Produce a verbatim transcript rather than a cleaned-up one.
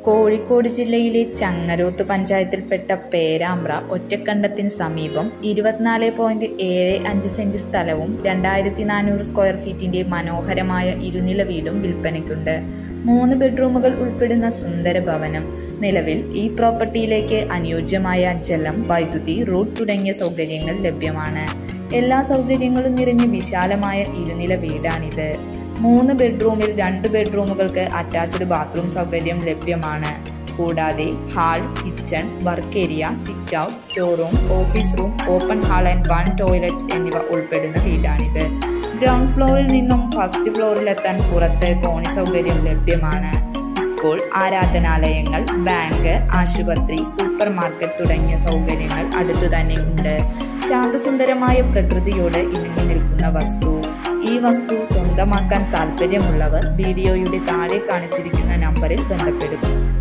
കോഴിക്കോട് ജില്ലയിലെ ചങ്ങരോത്ത് പഞ്ചായത്തിൽപ്പെട്ട പേരാമ്പ്ര ഒറ്റക്കണ്ടത്തിന് സമീപം ഇരുപത്തിനാല് പോയിന്റ് ഏഴ് അഞ്ച് സെന്റ് സ്ഥലവും രണ്ടായിരത്തി നാനൂറ് സ്ക്വയർ ഫീറ്റിന്റെ മനോഹരമായ ഇരുനില വീടും വിൽപ്പനയ്ക്കുണ്ട്. മൂന്ന് ബെഡ്റൂമുകൾ ഉൾപ്പെടുന്ന സുന്ദര ഭവനം. നിലവിൽ ഈ പ്രോപ്പർട്ടിയിലേക്ക് അനുയോജ്യമായ ജലം, വൈദ്യുതി, റോഡ് തുടങ്ങിയ സൗകര്യങ്ങൾ ലഭ്യമാണ്. എല്ലാ സൗകര്യങ്ങളും നിറഞ്ഞ വിശാലമായ ഇരുനില വീടാണിത്. മൂന്ന് ബെഡ്റൂമിൽ രണ്ട് ബെഡ്റൂമുകൾക്ക് അറ്റാച്ച്ഡ് ബാത്റൂം സൗകര്യം ലഭ്യമാണ്. കൂടാതെ hall, kitchen, work area, sit out, store room, office room, open hall and one toilet എന്നിവ ഉൾപ്പെടുന്ന വീടാണിത്. ഗ്രൗണ്ട് ഫ്ലോറിൽ നിന്നും ഫസ്റ്റ് ഫ്ലോറിലെത്താൻ പുറത്ത് കോണി സൗകര്യം ലഭ്യമാണ്. സ്കൂൾ, ആരാധനാലയങ്ങൾ, ബാങ്ക്, ആശുപത്രി, സൂപ്പർ മാർക്കറ്റ് തുടങ്ങിയ സൗകര്യങ്ങൾ അടുത്തു തന്നെ ഉണ്ട്. ശാന്തസുന്ദരമായ പ്രകൃതിയോട് ഇണങ്ങി നിൽക്കുന്ന വസ്തു. ഈ വസ്തു സ്വന്തമാക്കാൻ താല്പര്യമുള്ളവർ വീഡിയോയുടെ താഴെ കാണിച്ചിരിക്കുന്ന നമ്പറിൽ ബന്ധപ്പെടുക.